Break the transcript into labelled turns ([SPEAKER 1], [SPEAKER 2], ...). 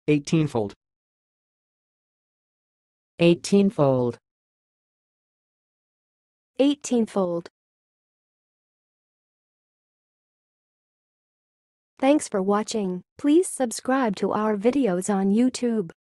[SPEAKER 1] eighteenfold.
[SPEAKER 2] eighteenfold.
[SPEAKER 3] eighteenfold. Thanks for watching. Please subscribe to our videos on YouTube.